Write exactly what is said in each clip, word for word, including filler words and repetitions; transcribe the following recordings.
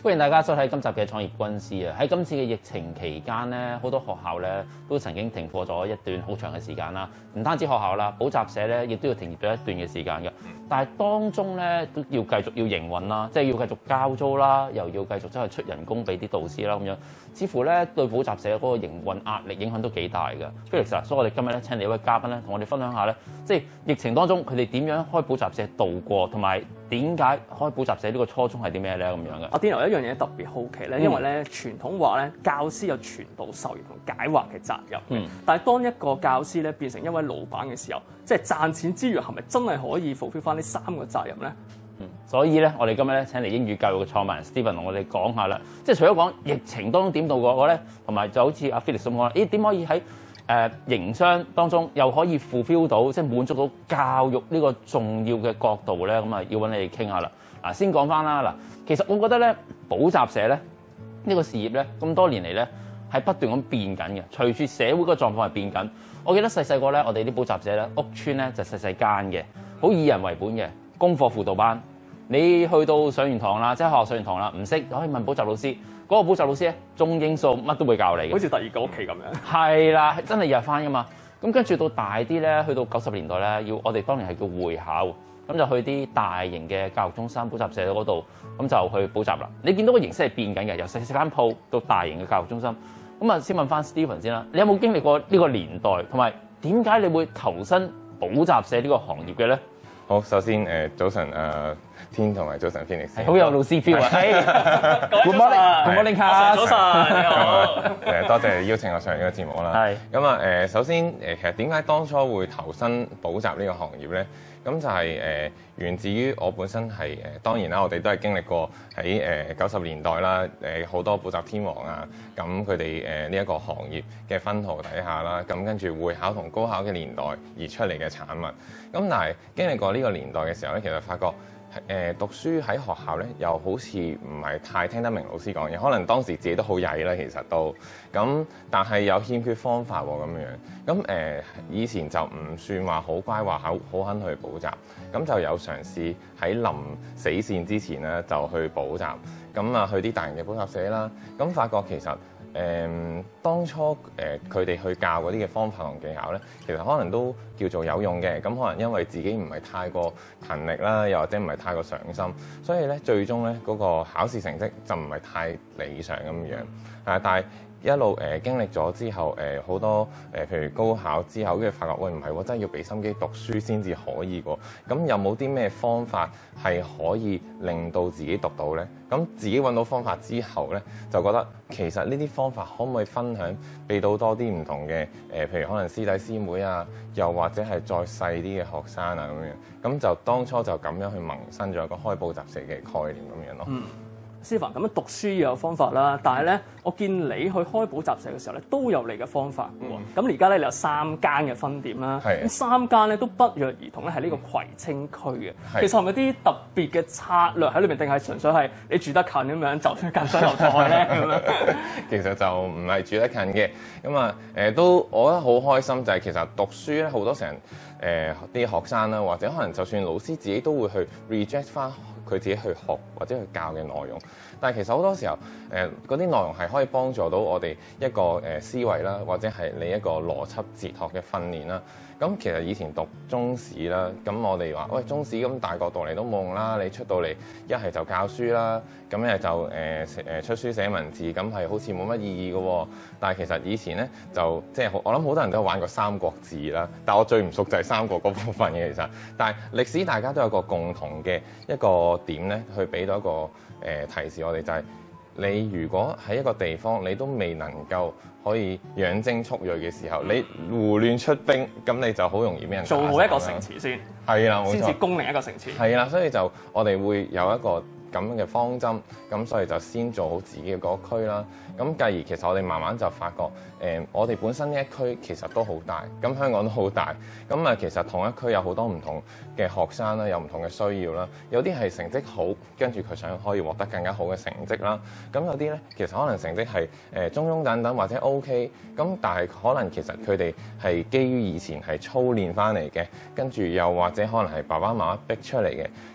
歡迎大家收睇今集嘅創業軍師啊！喺今次嘅疫情期間咧，好多學校咧都曾經停課咗一段好長嘅時間啦。唔單止學校啦，補習社咧亦都要停業咗一段嘅時間嘅。但係當中咧都要繼續要營運啦，即係要繼續交租啦，又要繼續真係出人工俾啲導師啦咁樣。似乎咧對補習社嗰個營運壓力影響都幾大嘅。Felix啊，所以我哋今日咧請嚟一位嘉賓咧，同我哋分享下咧，即係疫情當中佢哋點樣開補習社度過，同埋點解開補習社呢個初衷係啲咩咧咁樣嘅？ 阿 Dino 有一樣嘢特別好奇咧，因為咧傳統話咧教師有傳道授業同解惑嘅責任。嗯。但係當一個教師咧變成一位老闆嘅時候，即係賺錢之餘，係咪真係可以 fulfill 翻呢三個責任咧？ 嗯。所以咧，我哋今日咧請嚟英語教育嘅創辦人 Steven 同我哋講下啦。即係除咗講疫情當中點度過咧，同埋就好似阿 Felix 咁講啦，咦點可以喺誒營商當中又可以 fulfill 到，即係滿足到教育呢個重要嘅角度咧？咁啊，要揾你哋傾下啦。嗱，先講翻啦。嗱，其實我覺得咧，補習社咧呢個事業咧，咁多年嚟咧係不斷咁變緊嘅。隨住社會個狀況係變緊，我記得細細個咧，我哋啲補習社咧，屋邨咧就細細間嘅，好以人為本嘅，功課輔導班。你去到上完堂啦，即係學校上完堂啦，唔識可以問補習老師，嗰個補習老師咧中英數乜都會教你嘅， 好似第二個屋企咁樣。 係啦，真係日日翻噶嘛。咁跟住到大啲咧，去到九十年代咧，要我哋當年係叫會考。咁就去啲大型嘅教育中心、補習社嗰度，咁就去補習啦。你見到個形式係變緊嘅，由細細間鋪到大型嘅教育中心。咁啊，先問翻 Steven 先啦，你有冇經歷過呢個年代，同埋點解你會投身補習社呢個行業嘅咧？ 好，首先誒早晨誒天同埋早晨 Felix， 好有老師 feel 啊！係 ，Good morning，Good morning， 早晨，你好。 誒多謝邀請我上呢個節目啦。係。咁啊誒，首先誒其實點解當初會投身補習呢個行業咧？咁就係誒源自於我本身係誒當然啦，我哋都係經歷過喺誒九十年代啦，誒好多補習天王啊，咁佢哋誒呢一個行業嘅薰陶底下啦，咁跟住會考同高考嘅年代而出嚟嘅產物。咁但係經歷過呢個年代嘅時候咧，其實發覺誒讀書喺學校咧，又好似唔係太聽得明老師講嘢，可能當時自己都好曳啦，其實都咁，但係有欠缺方法喎咁樣。咁誒、呃、以前就唔算話好乖，話好好肯去補習，咁就有嘗試喺臨死線之前咧就去補習，咁啊去啲大型嘅補習社啦，咁發覺其實誒、呃、當初誒佢哋去教嗰啲嘅方法同技巧咧，其實可能都叫做有用嘅，咁可能因為自己唔係太過勤力啦，又或者唔係太過上心，所以咧最終咧嗰個考試成績就唔係太理想咁樣啊，但係一路誒、呃、經歷咗之後，誒、呃、好多誒、呃、譬如高考之後，跟住發覺喂唔係喎，真係要俾心機讀書先至可以喎。咁有冇啲咩方法係可以令到自己讀到咧？咁自己揾到方法之後咧，就覺得其實呢啲方法可唔可以分享俾到多啲唔同嘅誒、呃，譬如可能師弟師妹啊，又或者係再細啲嘅學生啊咁樣。咁就當初就咁樣去萌生咗一個開補習社嘅概念咁樣咯。 嗯。Steven 咁樣讀書要有方法啦，但係咧，我見你去開補習社嘅時候咧，都有你嘅方法嘅喎。咁而家咧，你有三間嘅分店啦，咁三間咧都不約而同咧係呢個葵青區嘅。其實係咪啲特別嘅策略喺裏面，定係純粹係你住得近咁樣就近水樓台咧咁樣？ 其實就唔係住得近嘅，咁啊誒都我覺得好開心就係其實讀書咧好多時候誒啲學生啦，或者可能就算老師自己都會去 reject 翻佢自己去學或者去教嘅內容，但係其實好多時候誒嗰啲內容係可以幫助到我哋一個誒思維啦，或者係你一個邏輯哲學嘅訓練啦。咁其實以前讀中史啦，咁我哋話喂中史咁大角度嚟都冇用啦，你出到嚟一係就教書啦，咁一係就誒誒、呃、出書寫文字，咁係好似冇乜意義嘅喎。但係其實以前咧就即係我諗好多人都有玩過三國志啦，但我最唔熟就係三國嗰部分嘅其實。但係歷史大家都有個共同嘅一個點咧，去俾到一個誒、呃、提示我哋就係、是。你如果喺一個地方，你都未能夠可以養精蓄銳嘅時候，你胡亂出兵，咁你就好容易俾人做好一個城池先， 係啦，冇錯， 先至攻另一個城池。 係啦，所以就我哋會有一個咁樣嘅方針，咁所以就先做好自己嘅嗰區啦。咁繼而其實我哋慢慢就發覺，誒、呃、我哋本身呢一區其實都好大，咁香港都好大，咁啊其實同一區有好多唔同嘅學生啦，有唔同嘅需要啦，有啲係成績好，跟住佢想可以獲得更加好嘅成績啦，咁有啲咧其實可能成績係誒中庸等等或者 OK，咁但係可能其實佢哋係基於以前係操練翻嚟嘅，跟住又或者可能係爸爸媽媽逼出嚟嘅，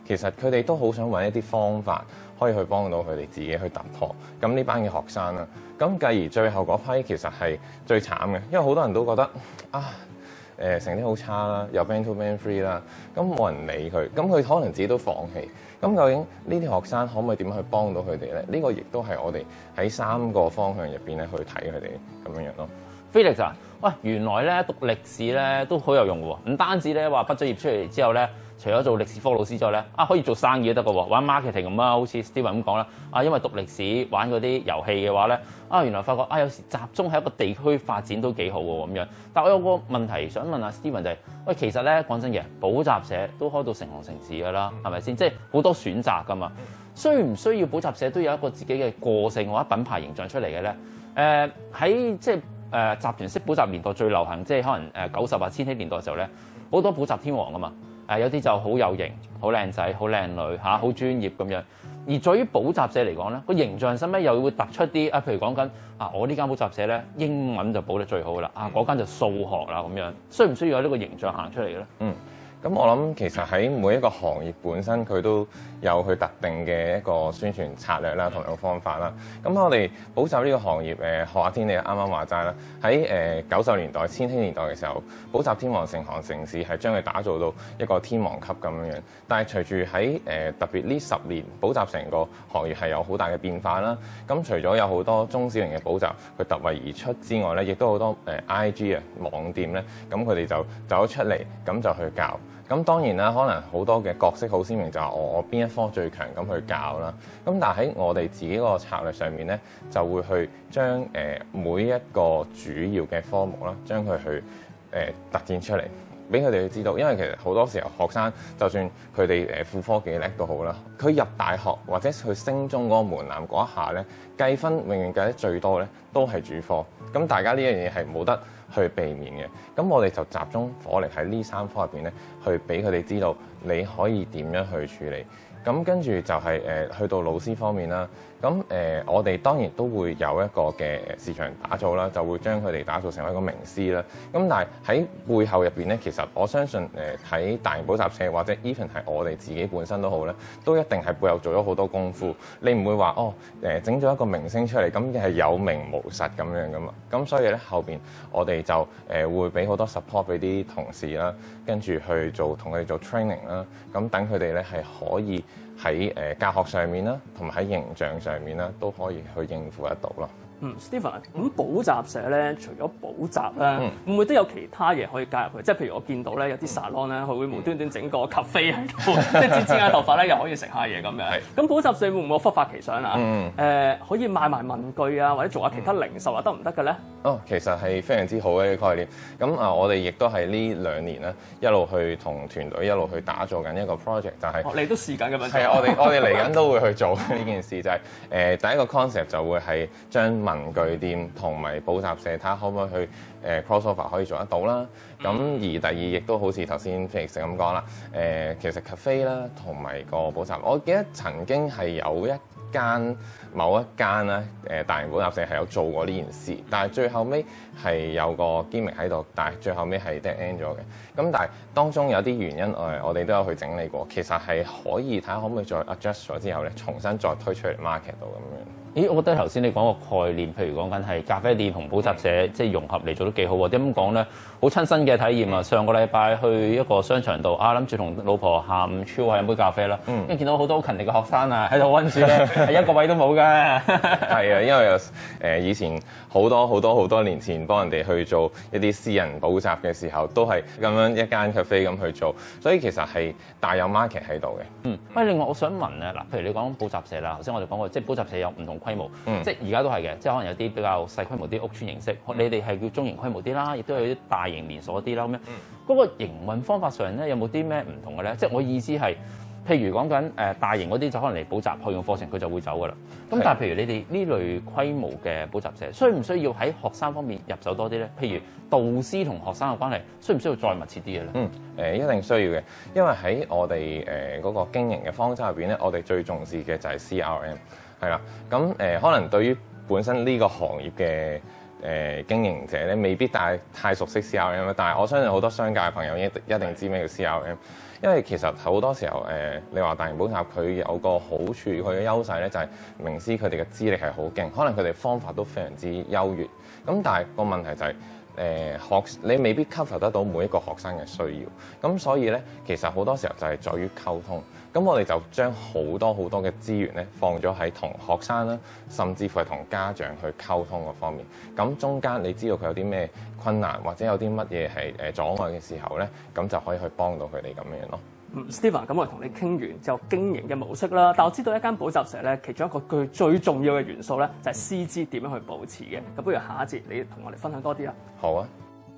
其實佢哋都好想揾一啲方法可以去幫到佢哋自己去突破。咁呢班嘅學生啦，咁繼而最後嗰批其實係最慘嘅，因為好多人都覺得啊誒、呃、成績好差啦，又 band two band three 啦，咁冇人理佢，咁佢可能自己都放棄。咁究竟呢啲學生可唔可以點樣去幫到佢哋咧？呢、呢個亦都係我哋喺三個方向入邊咧去睇佢哋咁樣樣咯。 Felix 啊，喂，原來咧讀歷史咧都好有用嘅喎，唔單止咧話畢咗業出嚟之後咧，除咗做歷史科老師之外咧，啊可以做生意都得嘅喎，玩 marketing 咁啊，好似 Steven 咁講啦，啊因為讀歷史玩嗰啲遊戲嘅話咧，啊原來發覺啊有時集中喺一個地區發展都幾好喎咁樣。但我有個問題想問下 Steven 就係、是，喂其實咧講真嘅，補習社都開到成行成市㗎啦，係咪先？即係好多選擇㗎嘛，需唔需要補習社都有一個自己嘅個性或者品牌形象出嚟嘅咧？誒、呃、喺即係。誒、呃、集團式補習年代最流行，即係可能誒九十或千禧年代嘅時候咧，好多補習天王啊嘛。誒、呃、有啲就好有型、好靚仔、好靚女嚇、好專業咁樣。而對於補習社嚟講咧，個形象使咩又會突出啲啊？譬如講緊啊，我呢間補習社咧英文就補得最好啦，啊嗰間就數學啦咁樣。需唔需要有呢個形象行出嚟嘅咧？ 嗯。咁我諗其實喺每一個行業本身佢都有佢特定嘅一個宣傳策略啦，同埋個方法啦。咁我哋補習呢個行業，誒學阿天你啱啱話齋啦，喺誒九十年代、千禧年代嘅時候，補習天王成行成市，係將佢打造到一個天王級咁樣樣。但係隨住喺誒特別呢十年，補習成個行業係有好大嘅變化啦。咁除咗有好多中小型嘅補習佢突圍而出之外咧，亦都好多誒 I G 啊網店咧，咁佢哋就走咗出嚟，咁就去教。咁當然啦，可能好多嘅角色好鮮明，就係我我邊一科最強咁去教啦。咁但係喺我哋自己個策略上面咧，就會去將誒每一個主要嘅科目啦，將佢去誒突顯出嚟，俾佢哋去知道。因為其實好多時候學生就算佢哋誒副科幾叻都好啦，佢入大學或者佢升中嗰個門檻嗰一下咧，計分永遠計得最多咧，都係主科。咁大家呢樣嘢係冇得去避免嘅，咁我哋就集中火力喺呢三科入邊咧，去俾佢哋知道你可以點樣去處理。咁跟住就係、是、誒、呃、去到老師方面啦。咁誒、呃、我哋當然都會有一個嘅市場打造啦，就會將佢哋打造成為一個名師啦。咁但係喺背後入邊咧，其實我相信誒喺、呃、大型補習社或者 even 係我哋自己本身都好咧，都一定係背後做咗好多功夫。你唔會話哦誒整咗一個明星出嚟，咁係有名無實咁樣噶嘛。咁所以咧後邊我哋就誒、呃、會俾好多 support 俾啲同事啦，跟住去做同佢哋做 training 啦。咁等佢哋咧係可以喺誒教學上面啦，同埋喺形象上面啦，都可以去應付得到咯。 嗯 Steven 咁補習社咧，除咗補習咧，會唔會都有其他嘢可以加入去？即係譬如我見到咧有啲 salon 咧，佢會無端端整個 cafe 喺度，即係剪剪下頭髮咧，又可以食下嘢咁樣。咁補習社會唔會忽發奇想啊？誒、嗯呃，可以賣埋文具啊，或者做下其他零售啊，得唔得嘅咧？哦， 其實係非常之好嘅一個概念。咁啊，我哋亦都係呢兩年咧，一路去同團隊一路去打造緊一個 project， 就係、是哦、 你都試緊嘅問題。 係啊，我哋我哋嚟緊都會去做呢件事，就係、是、誒、呃、第一個 concept 就會係將文具店同埋補習社睇下可唔可以去誒 crossover 可以做得到啦。咁、嗯、而第二亦都好似頭先 Felix 咁講啦，誒、呃、其實 cafe 啦同埋個補習，我記得曾經係有一間某一間咧誒大型補習社係有做過呢件事，但係最後尾係有個 gimmick 喺度，但係最後尾係 dead end 咗嘅。咁但係當中有啲原因誒，我哋都有去整理過，其實係可以睇下可唔可以再 adjust 咗之後咧，重新再推出嚟 market 度咁樣。 咦，我覺得頭先你講個概念，譬如講緊係咖啡店同補習社即係融合嚟做都幾好喎。點樣講咧？好親身嘅體驗啊！上個禮拜去一個商場度啊，諗住同老婆下午超下飲杯咖啡啦。嗯，因為見到好多好勤力嘅學生啊，喺度溫書咧，係一個位都冇㗎。係啊，因為有誒以前好多好多好多年前幫人哋去做一啲私人補習嘅時候，都係咁樣一間咖啡咁去做，所以其實係大有 market 喺度嘅。嗯，喂，另外我想問咧，嗱，譬如你講補習社啦，頭先我哋講過，即係補習社有唔同規模，嗯、即係而家都係嘅，即係可能有啲比較細規模啲屋邨形式，嗯、你哋係叫中型規模啲啦，亦都有啲大型連鎖啲啦咁樣。嗰、嗯、個營運方法上咧，有冇啲咩唔同嘅咧？即係我意思係，譬如講緊誒大型嗰啲就可能嚟補習學用課程，佢就會走噶啦。咁但係譬如你哋呢類規模嘅補習社，需唔需要喺學生方面入手多啲咧？譬如導師同學生嘅關係，需唔需要再密切啲嘅咧？嗯，誒、呃、一定需要嘅，因為喺我哋誒嗰個經營嘅方針入邊咧，我哋最重視嘅就係 C R M。係啦，咁誒、呃、可能對於本身呢個行業嘅誒經營者咧，未必太太熟悉 C R M， 但係我相信好多商界嘅朋友一一定知咩叫 C R M。因為其實好多時候誒、呃，你話大型補習佢有個好處，佢嘅優勢咧就係名師佢哋嘅資歷係好勁，可能佢哋方法都非常之優越。咁但係個問題就係、是、誒、呃、學你未必 cover 得到每一個學生嘅需要。咁所以咧，其實好多時候就係在於溝通。咁我哋就將好多好多嘅資源咧放咗喺同學生啦，甚至乎係同家長去溝通嗰方面。咁中間你知道佢有啲咩困難，或者有啲乜嘢係誒阻礙嘅時候咧，咁就可以去幫到佢哋咁樣咯。 嗯 Steven， 咁我同你傾完就經營嘅模式啦。但我知道一間補習社咧，其中一個最最重要嘅元素咧，就係師資點樣去保持嘅。咁不如下一節你同我哋分享多啲啦。 好啊。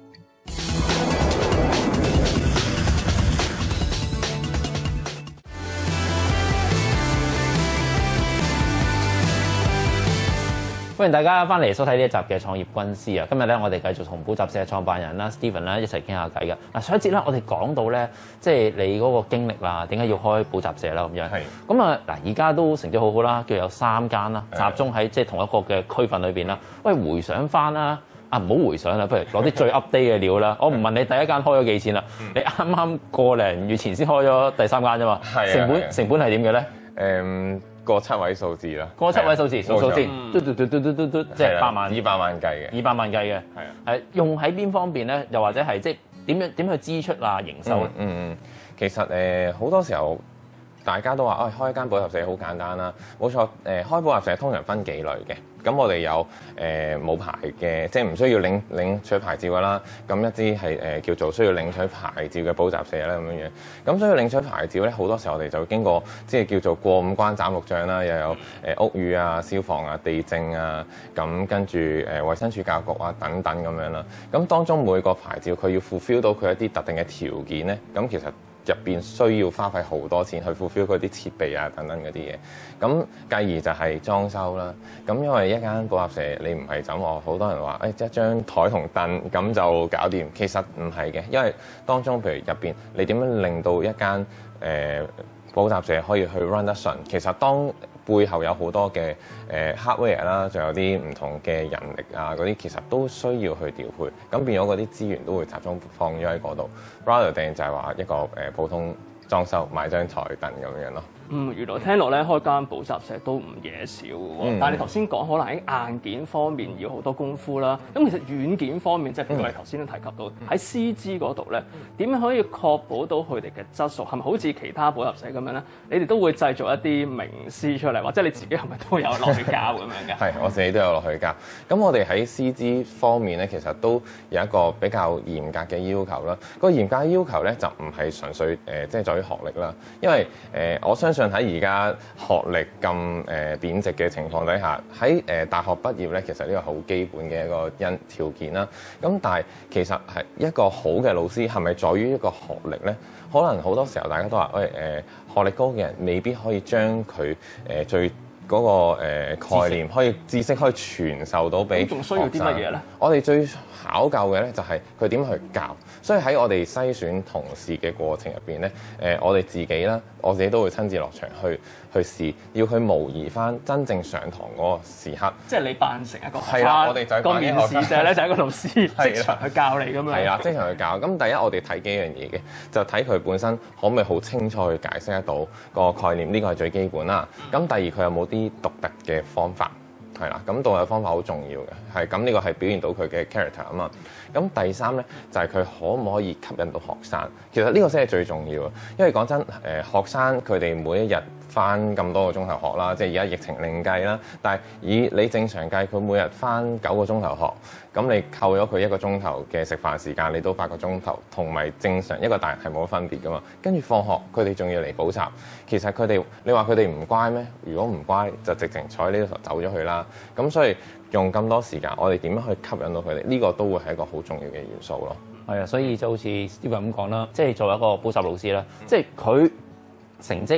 歡迎大家翻嚟收睇呢一集嘅創業軍師啊！今日咧，我哋繼續同補習社創辦人啦 Steven 啦一齊傾下偈嘅。嗱，上一節咧，我哋講到咧，即係你嗰個經歷啦，點解要開補習社啦咁樣。係。咁啊，嗱，而家都成績好好啦，叫有三間啦，集中喺即係同一個嘅區份裏邊啦。喂，回想翻啦，啊唔好回想啦，不如攞啲最 update 嘅料啦。我唔問你第一間開咗幾錢啦，你啱啱個零月前先開咗第三間啫嘛。係。成本成本係點嘅咧？ 誒。個七位數字啦， 個七位數字數數先，嘟嘟嘟嘟嘟嘟嘟，即係百萬、 二百萬計嘅， 二百萬計嘅，係啊，係用喺邊方面咧？又或者係即係點樣點去支出啊、營收咧？ 嗯嗯，其實誒好、呃、多時候大家都話，哦、哎、開一間補習社好簡單啦，冇錯，誒、呃、開補習社通常分幾類嘅。咁我哋有誒冇、呃、牌嘅，即係唔需要領領取牌照噶啦。咁一啲係誒叫做需要領取牌照嘅補習社啦，咁樣樣。咁需要領取牌照咧，好多時候我哋就經過即係叫做過五關斬六將啦，又有誒屋宇啊、消防啊、地政啊，咁跟住誒衛生署、教育局啊等等咁樣啦。咁當中每個牌照佢要 fulfill 到佢一啲特定嘅條件咧，咁其實入邊需要花費好多錢去 fulfill 佢啲設備啊等等嗰啲嘢，咁繼而就係裝修啦。咁因為一間補習社你唔係咁，我好多人話誒、哎、一張台同凳咁就搞掂，其實唔係嘅，因為當中譬如入邊你點樣令到一間誒、呃、補習社可以去 run 得順，其實當背後有好多嘅誒 hardware 啦，仲有啲唔同嘅人力啊嗰啲，其實都需要去調配，咁變咗嗰啲資源都會集中放咗喺嗰度 rather than 就係話一個誒普通裝修買張台凳咁樣咯。 嗯，原來聽落咧開間補習社都唔嘢少嘅喎，嗯、但係你頭先講可能喺硬件方面要好多功夫啦。咁其實軟件方面，即係譬如我哋頭先都提及到喺師資嗰度咧，點樣可以確保到佢哋嘅質素？係咪好似其他補習社咁樣咧？你哋都會製造一啲名師出嚟，或者你自己係咪都有落去教咁樣嘅？係， 我自己都有落去教。咁我哋喺師資方面咧，其實都有一個比較嚴格嘅要求啦。個嚴格要求咧就唔係純粹誒，即係在於學歷啦，因為誒、呃、我相信喺而家學歷咁誒貶值嘅情況底下，喺誒大學畢業咧，其實呢個好基本嘅一個因條件啦。咁但係其實係一個好嘅老師係咪在於一個學歷咧？可能好多時候大家都話喂誒學歷高嘅人未必可以將佢誒最嗰、那個、呃、概念可以知識可以傳授到俾學生。仲需要啲乜嘢咧？我哋最考究嘅咧就係佢點去教。所以喺我哋篩選同事嘅過程入邊咧，誒我哋自己啦，我自己都會親自落場去去試，要去模擬翻真正上堂嗰個時刻。 即係你扮成一個學生， 係啦，我哋就係個面試者咧就係一個老師，即場去教你咁樣。係啦， 即場去教。咁第一我哋睇幾樣嘢嘅，就睇佢本身可唔可以好清楚去解釋得到個概念，呢個係最基本啦。咁第二佢有冇啲獨特嘅方法？係啦，咁導入方法好重要嘅，係咁呢個係表現到佢嘅 character 啊嘛。咁第三咧就係、是、佢可唔可以吸引到學生？其實呢個先係最重要嘅，因為講真，誒、呃、學生佢哋每一日翻咁多個鐘頭學啦，即係而家疫情另計啦。但係以你正常計，佢每日翻九個鐘頭學，咁你扣咗佢一個鐘頭嘅食飯時間，你都八個鐘頭，同埋正常一個大人係冇分別噶嘛。跟住放學，佢哋仲要嚟補習，其實佢哋你話佢哋唔乖咩？如果唔乖，就直情坐喺呢度走咗去啦。咁所以用咁多時間，我哋點樣去吸引到佢哋？呢、這個都會係一個好重要嘅元素咯。係啊，所以就好似 Steven咁講啦，即係作為一個補習老師啦，即係佢成績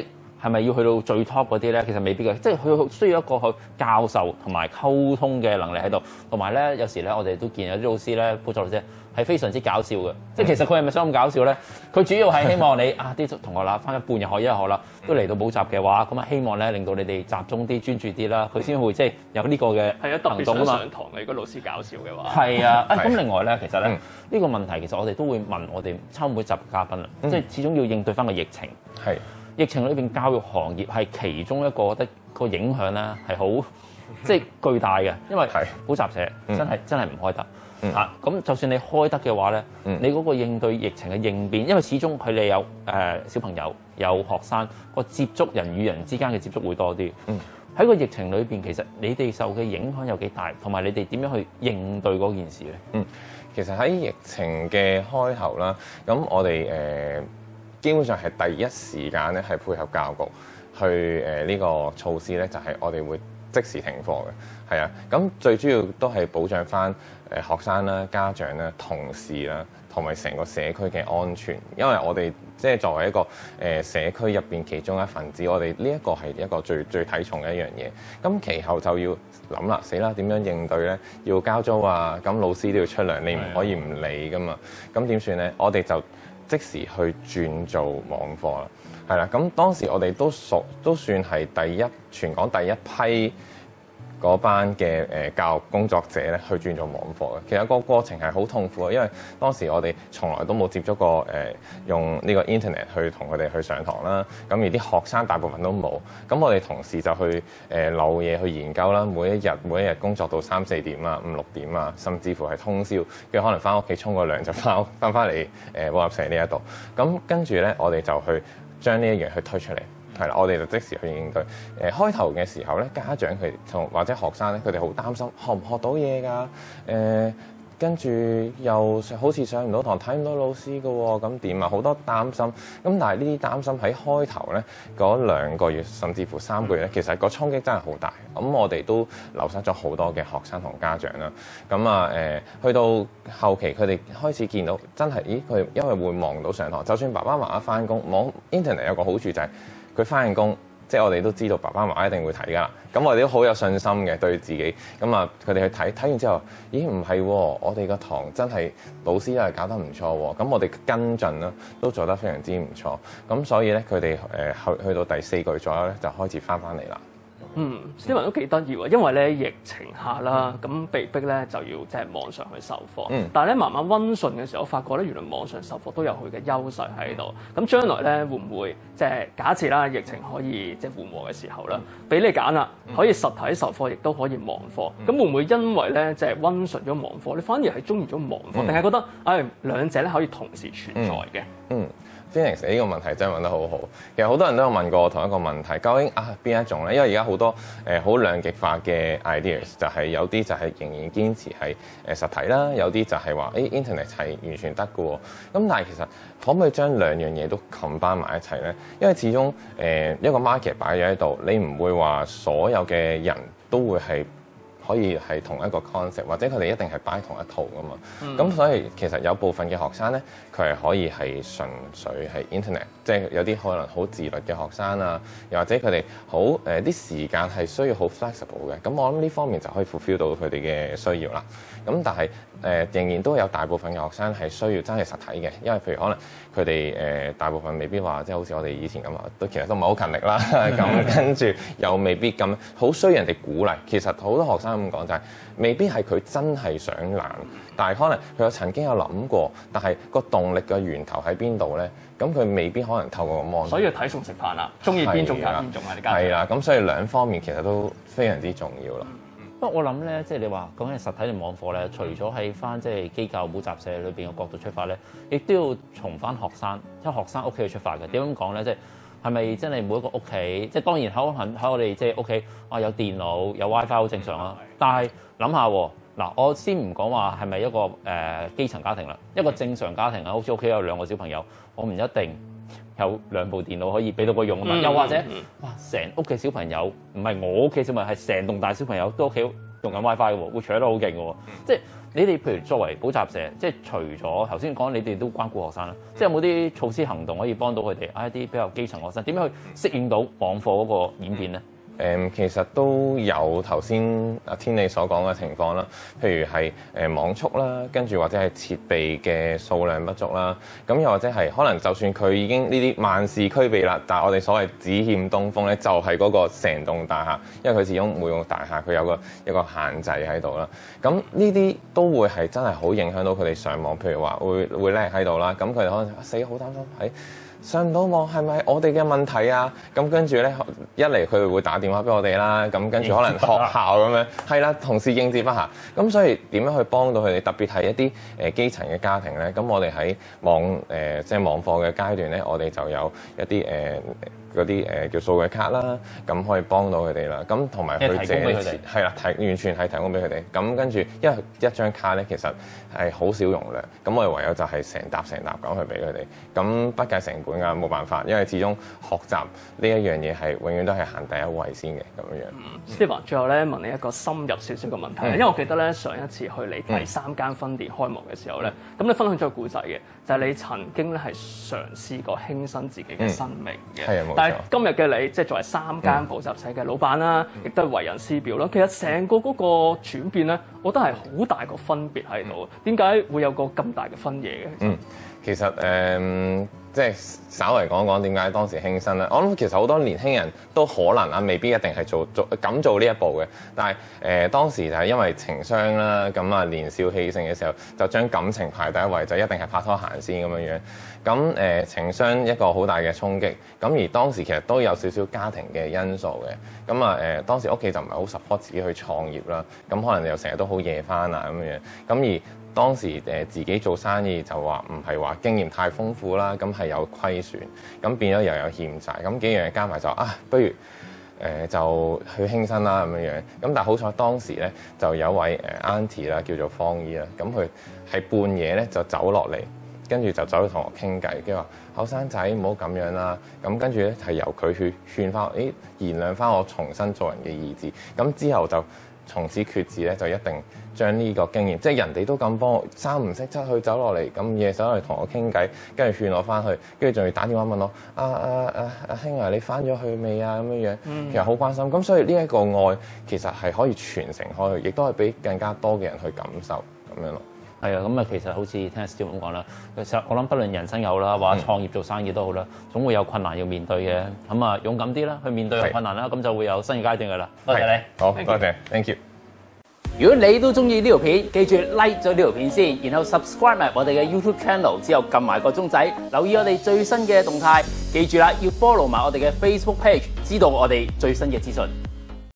係咪要去到最 top 嗰啲咧？其實未必嘅，即係佢需要一個去教授同埋溝通嘅能力喺度，同埋咧有時咧我哋都見有啲老師咧，補習老師係非常之搞笑嘅。即係其實佢係咪想咁搞笑咧？佢主要係希望你啊啲同學啦，翻一半日學一日學啦，都嚟到補習嘅話，咁啊希望咧令到你哋集中啲、專注啲啦，佢先會即係有呢個嘅係啊，特別想行動啊嘛。 上堂，如果老師搞笑嘅話。 係啊，啊咁另外咧，其實咧呢、嗯、個問題其實我哋都會問我哋抽每集嘉賓啦，嗯、即係始終要應對翻個疫情。 係疫情裏邊教育行業係其中一個，我覺得個影響咧係好即係巨大嘅，因為補習社真係、嗯、真係唔開得。嗯、啊，咁就算你開得嘅話咧，嗯、你嗰個應對疫情嘅應變，因為始終佢哋有誒、呃、小朋友有學生個接觸人與人之間嘅接觸會多啲。喺、嗯、個疫情裏邊，其實你哋受嘅影響有幾大，同埋你哋點樣去應對嗰件事咧？ 嗯，其實喺疫情嘅開頭啦，咁我哋誒、呃、基本上係第一時間咧係配合教育局去誒呢、呃這個措施咧，就係、是、我哋會即時停課嘅。係啊，咁最主要都係保障翻誒學生啦、家長啦、同事啦，同埋成個社區嘅安全。因為我哋即係作為一個誒社區入邊其中一份子，我哋呢一個係一個最最睇重嘅一樣嘢。咁其後就要諗啦，死啦，點樣應對咧？要交租啊，咁老師都要出糧，你唔可以唔理噶嘛。咁點算咧？我哋就即時去轉做網課啦。係啦，咁當時我哋都屬都算係第一全港第一批嗰班嘅誒教育工作者咧，去轉做網課嘅。其實個過程係好痛苦嘅，因為當時我哋從來都冇接觸過誒、呃、用呢個 internet 去同佢哋去上堂啦。咁而啲學生大部分都冇。咁我哋同事就去誒漏夜去研究啦。每一日每一日工作到三四點啊、五六點啊，甚至乎係通宵。跟住可能翻屋企沖個涼就翻翻翻嚟誒補習社呢一度。咁跟住咧，我哋就去將呢一樣去推出嚟。係啦，我哋就即時去應對。誒、呃、開頭嘅時候咧，家長佢同或者學生咧，佢哋好擔心學唔學到嘢㗎？誒跟住又好似上唔到堂，睇唔到老師㗎喎，咁點啊？好多擔心。咁但係呢啲擔心喺開頭咧嗰兩個月，甚至乎三個月咧，其實個衝擊真係好大。咁我哋都流失咗好多嘅學生同家長啦。咁啊誒，去到後期佢哋開始見到真係，咦佢因為會望到上堂，就算爸爸媽媽翻工，網 internet 有個好處就係、是。佢翻緊工，即係我哋都知道爸爸媽媽一定會睇㗎啦。咁我哋都好有信心嘅對自己。咁啊，佢哋去睇睇完之後，咦唔係喎，我哋個堂真係老師都係搞得唔錯喎。咁我哋跟進啦，都做得非常之唔錯。咁所以咧，佢哋誒去去到第四個月左右咧，就開始翻翻嚟啦。 嗯 Steven 都幾得意喎，因為咧疫情下啦，咁被逼咧就要即係網上去授課。嗯、但係咧慢慢溫順嘅時候，我發覺咧原來網上授課都有佢嘅優勢喺度。咁將來咧會唔會即係假設啦，疫情可以即係緩和嘅時候啦，俾你揀啦，可以實體授課，亦都可以網課。咁、嗯、會唔會因為咧即係溫順咗網課，你反而係中意咗網課，定係、嗯、覺得誒、哎、兩者咧可以同時存在嘅？ 嗯。嗯 Phoenix 呢個問題真係問得好好，其實好多人都有問過我同一個問題，究竟啊邊一種咧？因為而家好多誒好、呃、兩極化嘅 ideas，就係有啲就係仍然堅持係誒實體啦，有啲就係話誒 internet 係完全得嘅喎。咁但係其實可唔可以將兩樣嘢都 combine 埋一齊咧？因為始終誒、呃、一個 market 擺咗喺度，你唔會話所有嘅人都會係可以係同一個 concept，或者佢哋一定係擺同一套噶嘛。咁、嗯、所以其實有部分嘅學生咧，佢係可以係純粹係 internet，即係有啲可能好自律嘅學生啊，又或者佢哋好誒啲時間係需要好 flexible 嘅。咁我諗呢方面就可以 fulfill 到佢哋嘅需要啦。咁但係誒、呃、仍然都有大部分嘅學生係需要真係實體嘅，因為譬如可能佢哋誒大部分未必話即係好似我哋以前咁啊，都其實都唔係好勤力啦。咁跟住又未必咁好需要人哋鼓勵。其實好多學生咁講就係、是、未必係佢真係想懶，但係可能佢有曾經有諗過，但係個動力嘅源頭喺邊度咧？咁佢未必可能透過個 mon。 所以要睇餸食飯啦，中意邊種就邊種啊！你家係啦，咁所以兩方面其實都非常之重要啦。 不過我諗咧，即係你話講緊實體定網課咧，除咗喺翻即係機構補習社裏邊嘅角度出發咧，亦都要從翻學生，即係學生屋企去出發嘅。點樣講咧？即係係咪真係每一個屋企？即係當然喺喺我哋即係屋企啊，有電腦有 WiFi 好正常啦。但係諗下喎，嗱，我先唔講話係咪一個誒、呃、基層家庭啦，一個正常家庭啊，好似屋企有兩個小朋友，我唔一定有兩部電腦可以俾到佢用啊嘛。嗯、又或者哇，成屋企小朋友唔係我屋企小朋友，係成棟大小朋友都屋企用緊 WiFi 嘅喎，會搶得好勁嘅喎。即係你哋譬如作為補習社，即係除咗頭先講，你哋都關顧學生啦，即係有冇啲措施行動可以幫到佢哋啊？一啲比較基層學生點樣去適應到網課嗰個演變咧？ 誒其實都有頭先阿天你所講嘅情況啦，譬如係誒網速啦，跟住或者係設備嘅數量不足啦，咁又或者係可能就算佢已經呢啲萬事俱備啦，但係我哋所謂只欠東風咧，就係嗰個成棟大廈，因為佢始終每棟大廈佢有個一個限制喺度啦。咁呢啲都會係真係好影響到佢哋上網，譬如話會會叻喺度啦，咁佢哋可能死好擔心喺。上唔到網係咪我哋嘅問題啊？咁跟住咧，一嚟佢會打電話俾我哋啦，咁跟住可能學校咁樣，係啦，同事應接不暇。咁所以點樣去幫到佢哋？特別係一啲誒基層嘅家庭咧，咁我哋喺網誒即係網課嘅階段咧，我哋就有一啲誒嗰啲誒叫數據卡啦，咁可以幫到佢哋啦。咁同埋佢借啲錢，係啦，提完全係提供俾佢哋。咁跟住，因為一張卡咧其實係好少容量，咁我哋唯有就係成沓成沓咁去俾佢哋。咁不計成本㗎，冇辦法，因為始終學習呢一樣嘢係永遠都係行第一位先嘅咁樣樣。 嗯、Steven 最後咧問你一個深入少少嘅問題，嗯、因為我記得咧上一次去你第三間分店開幕嘅時候咧，咁、嗯、你分享咗個故仔嘅，就係、是、你曾經咧係嘗試過輕生自己嘅生命嘅。係啊、嗯，但係今日嘅你即係作為三間補習社嘅老闆啦，亦都係為人師表啦。其實成個嗰個轉變咧，我覺得係好大個分別喺度。點解、嗯、會有個咁大嘅分野嘅？ 嗯，其實誒。嗯即係稍為講講點解當時輕生咧？我諗其實好多年輕人都可能啊，未必一定係做做敢做呢一步嘅。但係誒、呃、當時就係因為情傷啦，咁啊年少氣盛嘅時候，就將感情排第一位，就一定係拍拖行先咁樣樣。咁誒、呃、情傷一個好大嘅衝擊。咁而當時其實都有少少家庭嘅因素嘅。咁啊誒當時屋企就唔係好 support 自己去創業啦。咁可能又成日都好夜返啊咁樣樣。咁而當時誒自己做生意就話唔係話經驗太豐富啦，咁係有虧損，咁變咗又有欠債，咁幾樣嘢加埋就啊，不如誒、呃、就去輕生啦咁樣樣。咁但係好彩當時咧就有位誒 auntie 啦，叫做方姨啦，咁佢係半夜咧就走落嚟，跟住就走去同我傾偈，跟住話後生仔唔好咁樣啦。咁跟住咧係由佢去勸翻，誒燃亮翻我重新做人嘅意志。咁之後就從此決志咧，就一定將呢個經驗，即係人哋都咁幫我，三唔識七去走落嚟，咁夜走落嚟同我傾偈，跟住勸我翻去，跟住仲要打電話問我，啊啊啊阿兄啊，你翻咗去未啊？咁樣樣，其實好關心。咁所以呢一個愛其實係可以傳承開去，亦都係俾更加多嘅人去感受咁樣咯。 係啊，咁啊其實好似聽阿 Steven 咁講啦，其實我諗不論人生有啦，或者創業做生意都好啦，總會有困難要面對嘅。咁啊勇敢啲啦，去面對困難啦，咁就會有新嘅階段噶啦。多謝你， 好多謝 ，thank you。 如果你都中意呢條片，記住 like 咗呢條片先，然後 subscribe 埋我哋嘅 YouTube channel， 之後撳埋個鐘仔，留意我哋最新嘅動態。記住啦，要 follow 埋我哋嘅 Facebook page，知道我哋最新嘅資訊。